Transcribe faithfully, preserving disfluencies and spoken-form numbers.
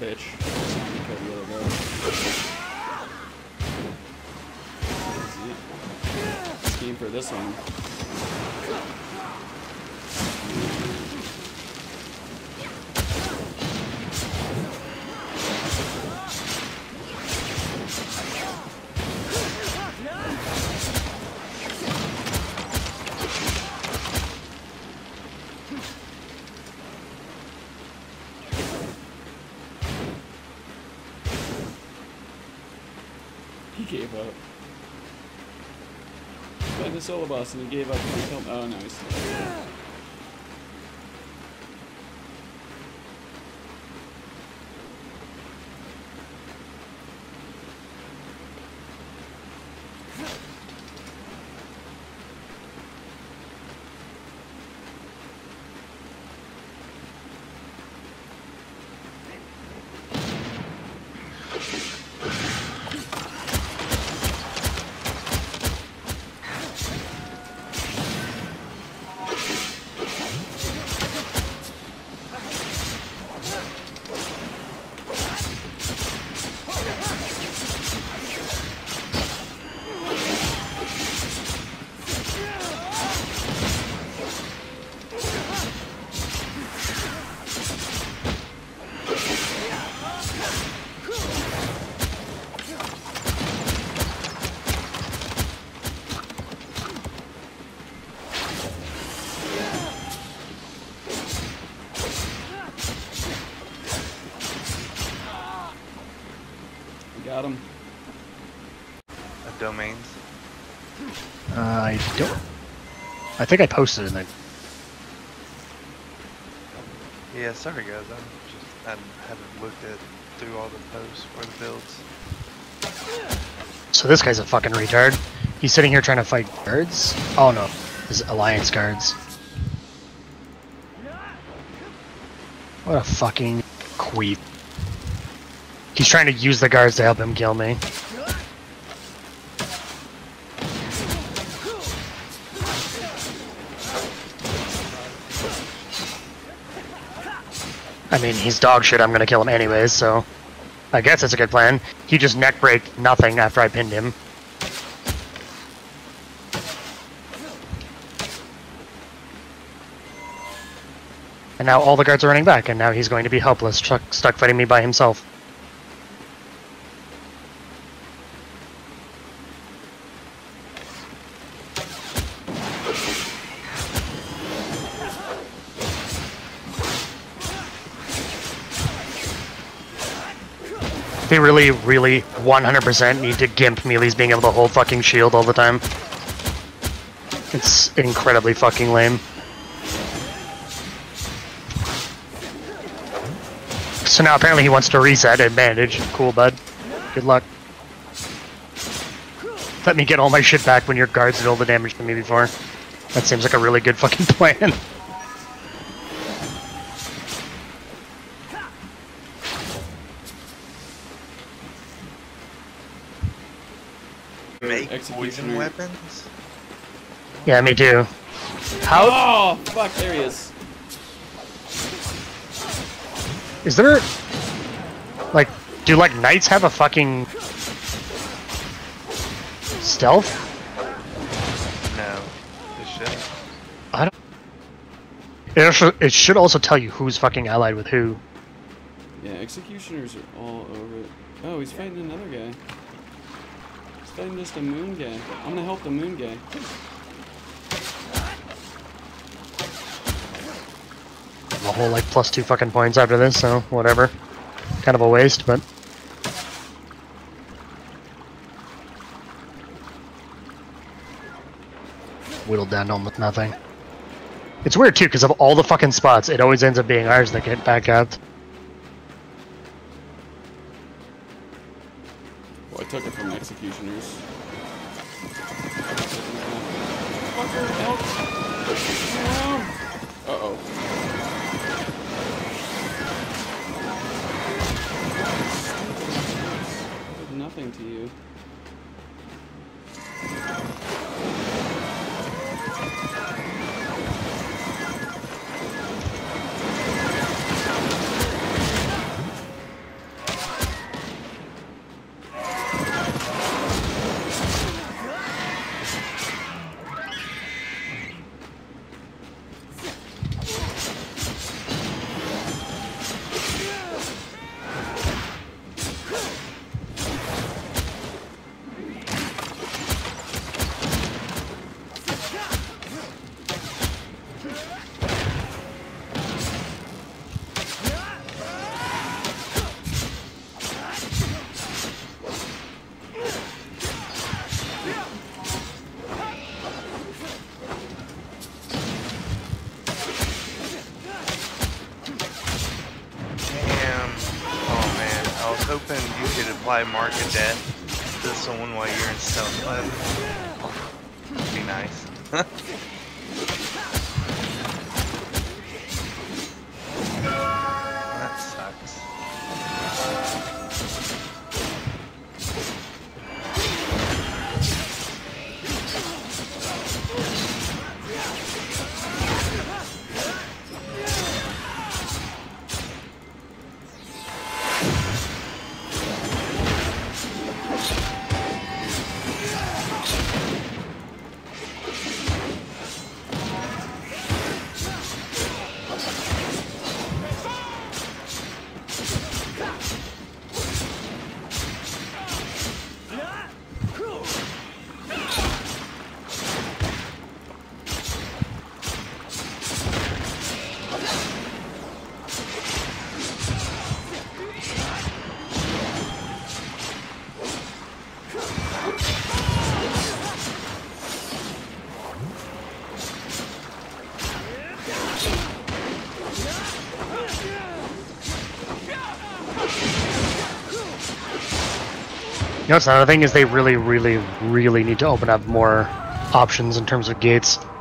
bitch. Scheme for this one. He gave up. Played the solo boss and he gave up and he killed. Oh no, he's still there. Got him. Uh, domains. Uh, I don't. I think I posted it. In Yeah, sorry guys. I'm just I haven't looked at through all the posts for the builds. So this guy's a fucking retard. He's sitting here trying to fight guards. Oh no, his alliance guards. What a fucking queef. He's trying to use the guards to help him kill me. I mean, he's dog shit, I'm gonna kill him anyways, so... I guess that's a good plan. He just neck break nothing after I pinned him. And now all the guards are running back, and now he's going to be helpless, stuck, stuck fighting me by himself. They really, really, one hundred percent need to gimp Mealy's being able to hold fucking shield all the time. It's incredibly fucking lame. So now apparently he wants to reset advantage. Cool, bud. Good luck. Let me get all my shit back when your guards did all the damage to me before. That seems like a really good fucking plan. Make poison weapons? Yeah, me too. How? Oh, fuck, there he is. Is there... Like, do like knights have a fucking... stealth? No. They shouldn't. I don't... It should, it should also tell you who's fucking allied with who. Yeah, executioners are all over it. Oh, he's fighting another guy. He's fighting just a moon guy. I'm gonna help the moon guy. A whole like plus two fucking points after this, so whatever. Kind of a waste, but... Whittled down to almost nothing. It's weird too, because of all the fucking spots, it always ends up being ours that get back out. Well, I took it from executioners. Fucker, help! No! Uh-oh. I did nothing to you. hoping you could apply Mark of Death to someone while you're in stealth mode. That'd be nice. That sucks. You know, what's another thing is they really, really, really need to open up more options in terms of gates.